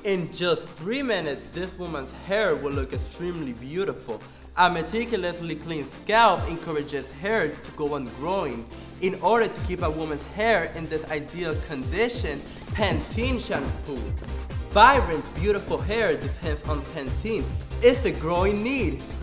In just 3 minutes, this woman's hair will look extremely beautiful. A meticulously clean scalp encourages hair to go on growing. In order to keep a woman's hair in this ideal condition, Pantine shampoo. Vibrant, beautiful hair depends on Pantine. It's the growing need.